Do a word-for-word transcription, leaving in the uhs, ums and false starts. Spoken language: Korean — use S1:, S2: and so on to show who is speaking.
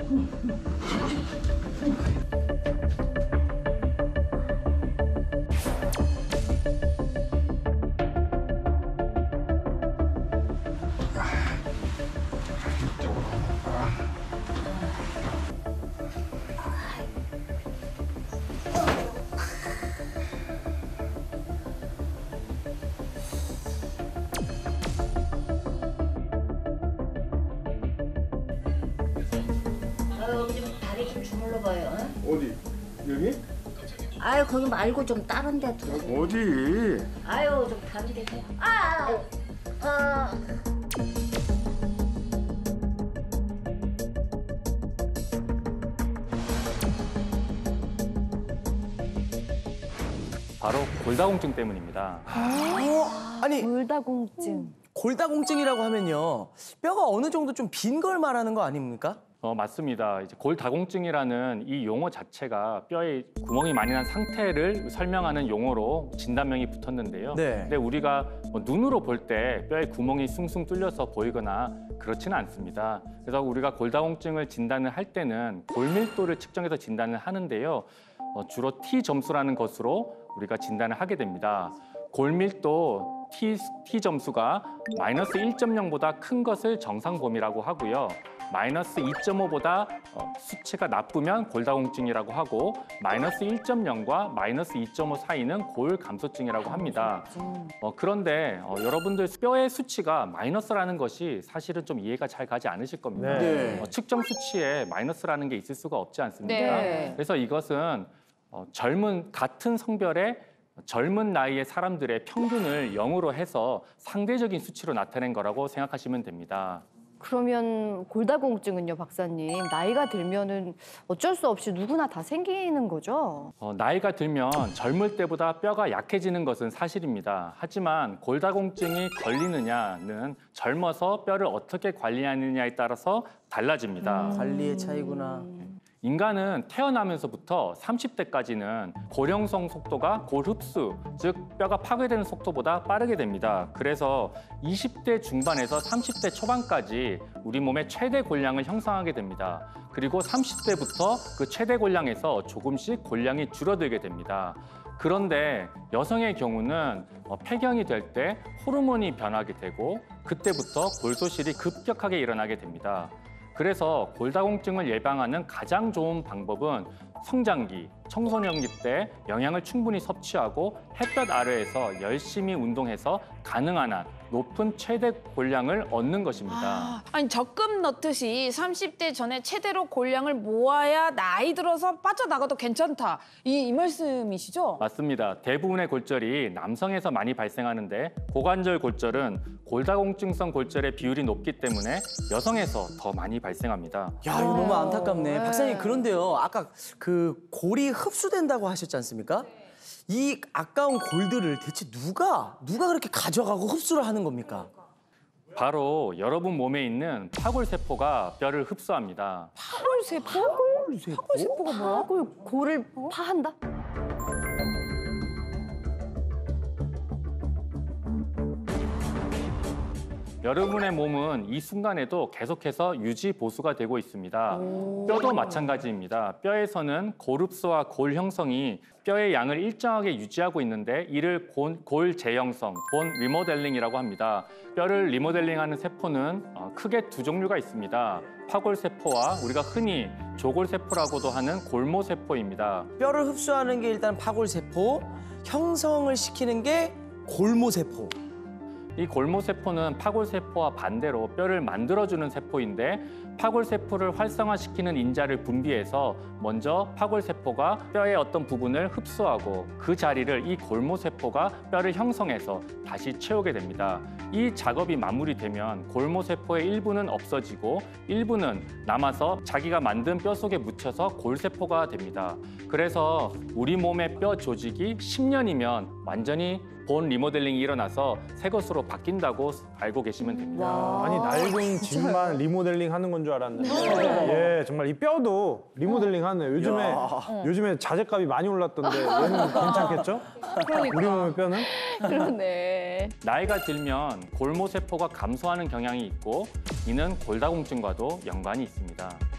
S1: 여기 좀 다리 좀 주물러 봐요.
S2: 어디? 여기?
S1: 아유 거기 말고 좀 다른 데 둬.
S2: 어디?
S1: 아유 좀 다른 데 둬. 아, 아.
S3: 바로 골다공증 때문입니다.
S4: 어? 아니
S5: 골다공증.
S4: 골다공증이라고 하면요, 뼈가 어느 정도 좀 빈 걸 말하는 거 아닙니까?
S3: 어, 맞습니다. 이제 골다공증이라는 이 용어 자체가 뼈에 구멍이 많이 난 상태를 설명하는 용어로 진단명이 붙었는데요.
S4: 네.
S3: 근데 우리가 뭐 눈으로 볼 때 뼈에 구멍이 숭숭 뚫려서 보이거나 그렇지는 않습니다. 그래서 우리가 골다공증을 진단을 할 때는 골밀도를 측정해서 진단을 하는데요. 어, 주로 T 점수라는 것으로 우리가 진단을 하게 됩니다. 골밀도 T, T 점수가 마이너스 일 점 영보다 큰 것을 정상 범위라고 하고요. 마이너스 이 점 오보다 어, 수치가 나쁘면 골다공증이라고 하고 마이너스 일 점 영과 마이너스 이 점 오 사이는 골감소증이라고 합니다. 어, 그런데 어, 여러분들 뼈의 수치가 마이너스라는 것이 사실은 좀 이해가 잘 가지 않으실 겁니다.
S4: 네.
S3: 어, 측정 수치에 마이너스라는 게 있을 수가 없지 않습니까?
S5: 네.
S3: 그래서 이것은 어, 젊은 같은 성별의 젊은 나이의 사람들의 평균을 영으로 해서 상대적인 수치로 나타낸 거라고 생각하시면 됩니다.
S5: 그러면 골다공증은요, 박사님? 나이가 들면은 어쩔 수 없이 누구나 다 생기는 거죠?
S3: 어, 나이가 들면 젊을 때보다 뼈가 약해지는 것은 사실입니다. 하지만 골다공증이 걸리느냐는 젊어서 뼈를 어떻게 관리하느냐에 따라서 달라집니다.
S5: 음.
S4: 관리의 차이구나.
S3: 인간은 태어나면서부터 삼십 대까지는 골형성 속도가 골 흡수, 즉 뼈가 파괴되는 속도보다 빠르게 됩니다. 그래서 이십 대 중반에서 삼십 대 초반까지 우리 몸의 최대 골량을 형성하게 됩니다. 그리고 삼십 대부터 그 최대 골량에서 조금씩 골량이 줄어들게 됩니다. 그런데 여성의 경우는 폐경이 될 때 호르몬이 변하게 되고 그때부터 골소실이 급격하게 일어나게 됩니다. 그래서 골다공증을 예방하는 가장 좋은 방법은 성장기, 청소년기 때 영양을 충분히 섭취하고 햇볕 아래에서 열심히 운동해서 가능한 한 높은 최대 골량을 얻는 것입니다.
S6: 아, 아니 적금 넣듯이 삼십 대 전에 최대로 골량을 모아야 나이 들어서 빠져나가도 괜찮다. 이, 이 말씀이시죠?
S3: 맞습니다. 대부분의 골절이 남성에서 많이 발생하는데 고관절 골절은 골다공증성 골절의 비율이 높기 때문에 여성에서 더 많이 발생합니다.
S4: 야, 이거 너무 안타깝네.
S6: 네.
S4: 박사님, 그런데요, 아까 그 골이 흡수된다고 하셨지 않습니까? 이 아까운 골들을 대체 누가 누가 그렇게 가져가고 흡수를 하는 겁니까?
S3: 바로 여러분 몸에 있는 파골세포가 뼈를 흡수합니다.
S6: 파골세포?
S4: 파골세포?
S6: 파골세포가 뭐야?
S5: 골, 골을 파한다?
S3: 여러분의 몸은 이 순간에도 계속해서 유지 보수가 되고 있습니다. 뼈도 마찬가지입니다. 뼈에서는 골흡수와 골 형성이 뼈의 양을 일정하게 유지하고 있는데 이를 골, 골 재형성, 본 리모델링이라고 합니다. 뼈를 리모델링하는 세포는 크게 두 종류가 있습니다. 파골세포와 우리가 흔히 조골세포라고도 하는 골모세포입니다.
S4: 뼈를 흡수하는 게 일단 파골세포, 형성을 시키는 게 골모세포.
S3: 이 골모세포는 파골세포와 반대로 뼈를 만들어주는 세포인데 파골세포를 활성화시키는 인자를 분비해서 먼저 파골세포가 뼈의 어떤 부분을 흡수하고 그 자리를 이 골모세포가 뼈를 형성해서 다시 채우게 됩니다. 이 작업이 마무리되면 골모세포의 일부는 없어지고 일부는 남아서 자기가 만든 뼈 속에 묻혀서 골세포가 됩니다. 그래서 우리 몸의 뼈 조직이 십 년이면 완전히 본 리모델링이 일어나서 새 것으로 바뀐다고 알고 계시면 됩니다.
S5: 와.
S2: 아니 낡은 집만 리모델링 하는 건 줄 알았는데 예 정말 이 뼈도 리모델링 하네요. 요즘에 요즘에 자재값이 많이 올랐던데 얘는 괜찮겠죠?
S6: 그러니까.
S2: 우리 몸의 뼈는?
S5: 그러네.
S3: 나이가 들면 골모세포가 감소하는 경향이 있고 이는 골다공증과도 연관이 있습니다.